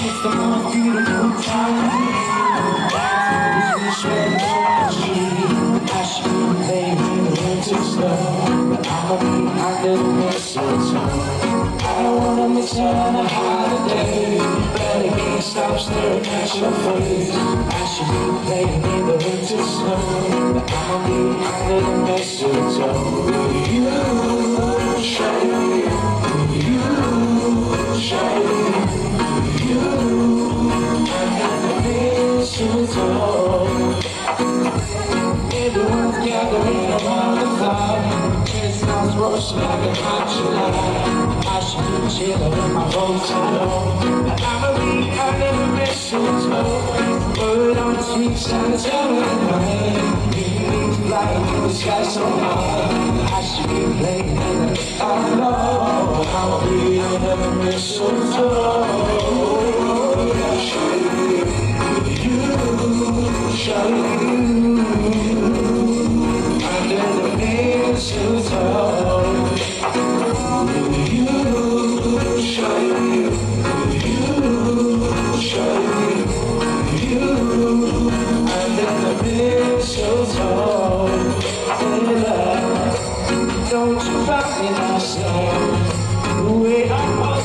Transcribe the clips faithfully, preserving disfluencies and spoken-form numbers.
It's the most beautiful time. That's when I should be playing in the winter snow, but I'ma be under the mistletoe. I don't wanna miss out on a holiday, but it can't stop staring at your face. I should be playing in the winter snow, but I'ma be under the mistletoe. You, shiny, you, shiny, you, under the mistletoe. Everyone's gathering around the fire. Chestnuts roasting like a hot July. I should be chilling in my hotel. I'ma be under the mistletoe. Word on the sweet Santa telling my head. Means flying through the sky so high. I should be playing in the I know I'ma be under the mistletoe. You, shawty, under the mistletoe. You, shawty, you, shawty, you, under the mistletoe. Don't you find me now, son, the way I was.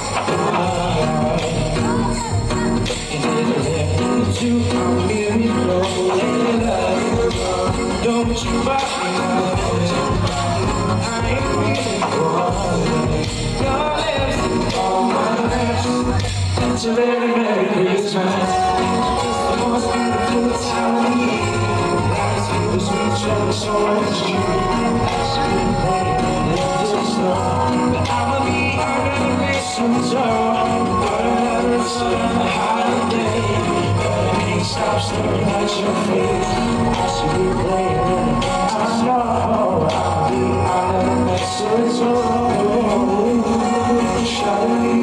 To come near me close, don't you fight me now, I ain't feeling good. Your lips on my lips, it's a very Merry Christmas. It's the most beautiful time of year. Life's feels sweet, showing so much cheer. I should be playing in the snow, but I'ma be under the mistletoe. But another summer holiday, stop staring at your face. I should be playing in the I know I'll be under the mistletoe. Shawty,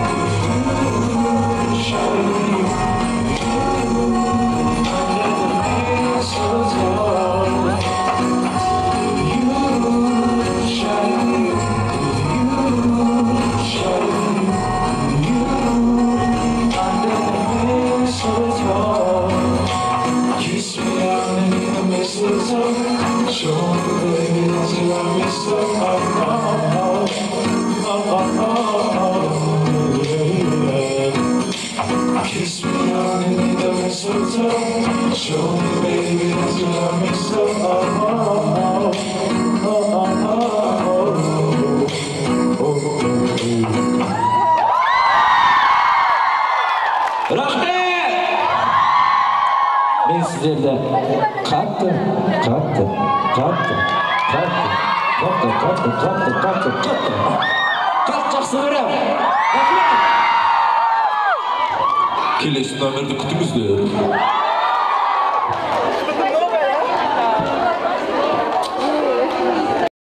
shawty, under the mistletoe. You, shawty, you, shawty, you, under the mistletoe. Kiss me underneath the mistletoe. Show me, baby, that you are mistletoe. Oh, oh, oh, oh, yeah. Kiss me underneath the mistletoe. Show me, baby, that you are mistletoe. Oh, oh, oh, oh, oh, oh. Men sizlarga qattiq, qattiq, qattiq, qattiq, qattiq, qattiq, qattiq, qattiq, qattiq, qattiq so'rayman. Rahmat. Kelesi nomerde kutumuzda.